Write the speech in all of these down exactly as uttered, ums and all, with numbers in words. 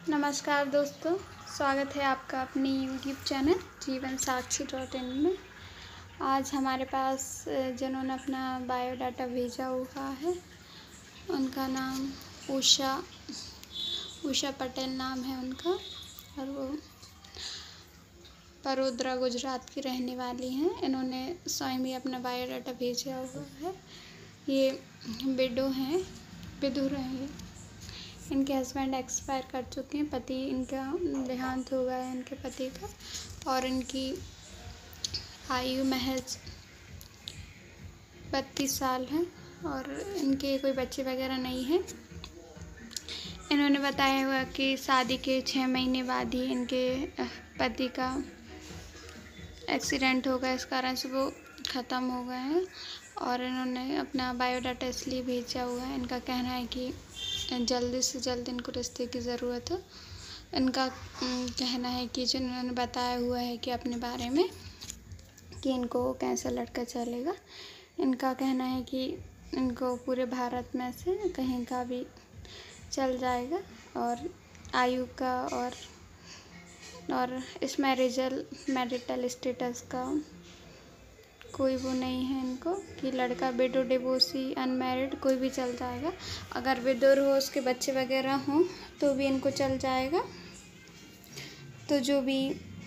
नमस्कार दोस्तों, स्वागत है आपका अपनी यूट्यूब चैनल जीवन साक्षी डॉट इन में। आज हमारे पास जिन्होंने अपना बायोडाटा भेजा हुआ है उनका नाम उषा उषा पटेल नाम है उनका, और वो बड़ोदरा गुजरात की रहने वाली हैं। इन्होंने स्वयं ही अपना बायोडाटा भेजा हुआ है। ये विडो हैं, विधुर हैं। इनके हस्बैंड एक्सपायर कर चुके हैं, पति इनका देहांत हो गया है इनके पति का, और इनकी आयु महज बत्तीस साल है और इनके कोई बच्चे वगैरह नहीं हैं। इन्होंने बताया हुआ कि शादी के छः महीने बाद ही इनके पति का एक्सीडेंट हो गया, इस कारण से वो ख़त्म हो गए हैं। और इन्होंने अपना बायोडाटा इसलिए भेजा हुआ है। इनका कहना है कि जल्दी से जल्द इनको रिश्ते की ज़रूरत है। इनका कहना है कि जो इन्होंने बताया हुआ है कि अपने बारे में कि इनको कैसा लड़का चलेगा। इनका कहना है कि इनको पूरे भारत में से कहीं का भी चल जाएगा, और आयु का और और इस मैरिजल मैरिटल स्टेटस का कोई वो नहीं है इनको, कि लड़का विडो डिवोर्सी अनमैरिड कोई भी चल जाएगा। अगर विडोर हो, उसके बच्चे वगैरह हों तो भी इनको चल जाएगा। तो जो भी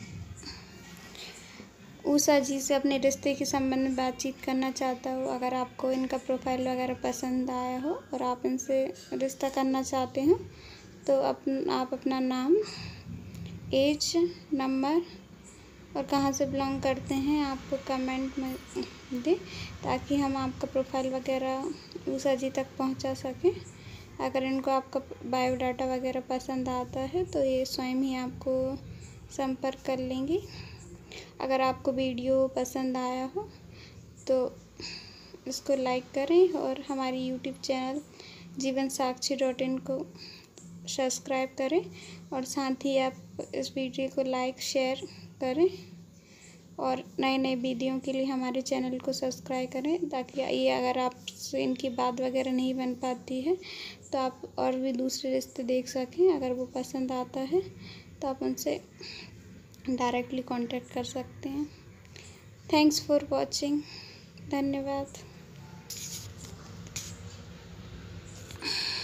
उषा जी से अपने रिश्ते के संबंध में बातचीत करना चाहता हो, अगर आपको इनका प्रोफाइल वगैरह पसंद आया हो और आप इनसे रिश्ता करना चाहते हो, तो अपन आप अपना नाम, एज, नंबर और कहाँ से बिलोंग करते हैं आपको कमेंट में दें, ताकि हम आपका प्रोफाइल वगैरह उषा जी तक पहुंचा सकें। अगर इनको आपका बायोडाटा वगैरह पसंद आता है तो ये स्वयं ही आपको संपर्क कर लेंगी। अगर आपको वीडियो पसंद आया हो तो इसको लाइक करें और हमारी यूट्यूब चैनल जीवन साक्षी डॉट इन को सब्सक्राइब करें, और साथ ही आप इस वीडियो को लाइक शेयर करें और नए नए वीडियो के लिए हमारे चैनल को सब्सक्राइब करें, ताकि ये अगर आपसे इनकी बात वगैरह नहीं बन पाती है तो आप और भी दूसरे रिश्ते देख सकें। अगर वो पसंद आता है तो आप उनसे डायरेक्टली कांटेक्ट कर सकते हैं। Thanks for watching. धन्यवाद।